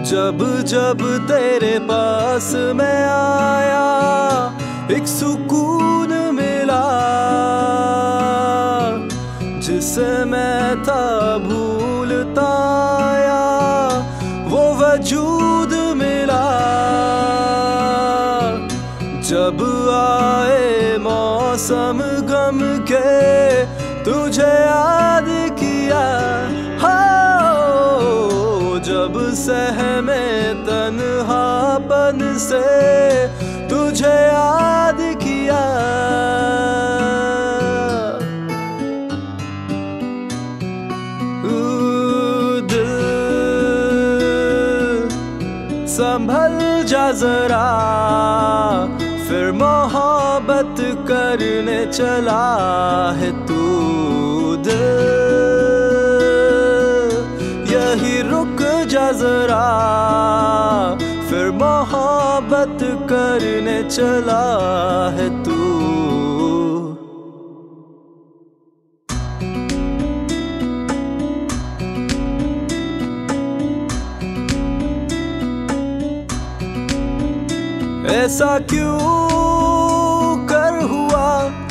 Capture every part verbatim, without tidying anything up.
जब जब तेरे पास मैं आया एक सुकून मिला, जिसे मैं था भूलता आया वो वजूद मिला। जब आए मौसम गम के तुझे याद किया, जब सहमे तन्हापन से तुझे याद किया। दिल संभल जा जरा, फिर मोहब्बत करने चला है तू। दिल यही रुक जा जरा, फिर मोहब्बत करने चला है तू। ऐसा क्यों कर हुआ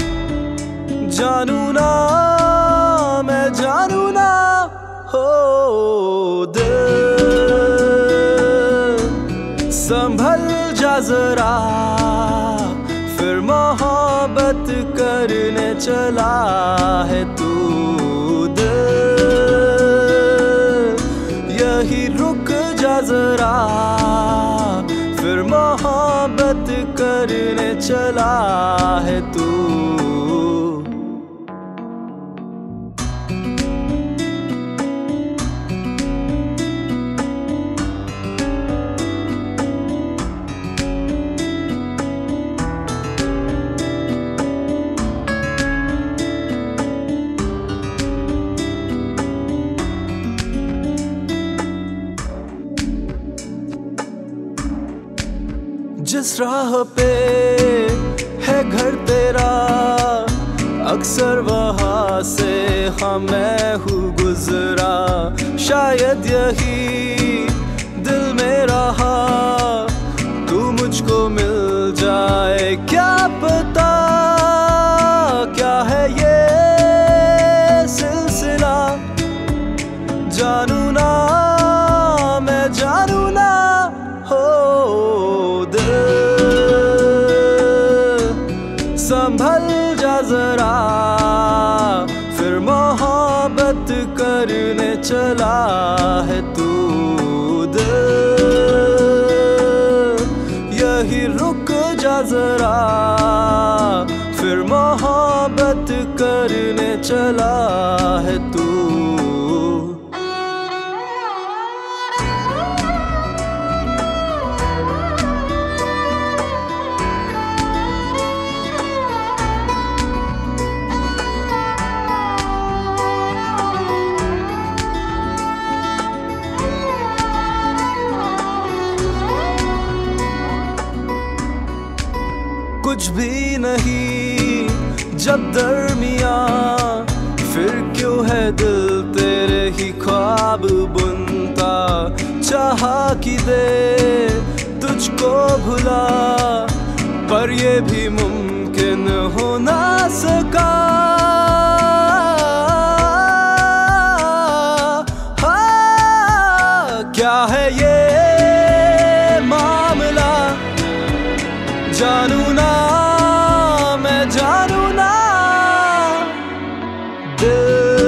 जानू ना, मैं जानू ना हो। दिल संभल जा जरा, फिर मोहब्बत करने चला है तू। दिल यही रुक जा जरा, फिर मोहब्बत करने चला है तू। जिस राह पे है घर तेरा, अक्सर वहाँ से हाँ मैं हूँ गुजरा। शायद यही दिल में रहा, तू मुझको मिल जाए। क्या पता क्या है ये सिलसिला, जानू ना मैं जानू ना हो। संभल जा जरा, फिर मोहब्बत करने चला है तू। दिल यही रुक जा जरा, फिर मोहब्बत करने चला है तू। कुछ भी नहीं जब दरमियाँ, फिर क्यों है दिल तेरे ही ख्वाब बुनता। चाहा कि दे तुझको भुला, पर ये भी मुमकिन हो ना सका। हाँ, क्या है ये मामला, जानू ना मैं जानू ना। दिल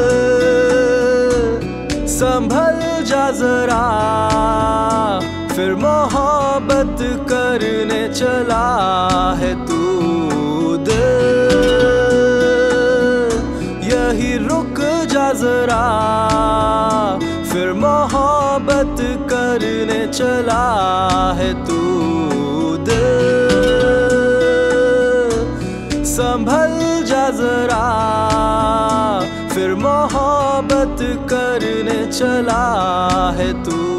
संभल जा जरा, फिर मोहब्बत करने चला है तू। दिल यही रुक जा जरा, फिर मोहब्बत करने चला है तू। संभल जा जरा, फिर मोहब्बत करने चला है तू।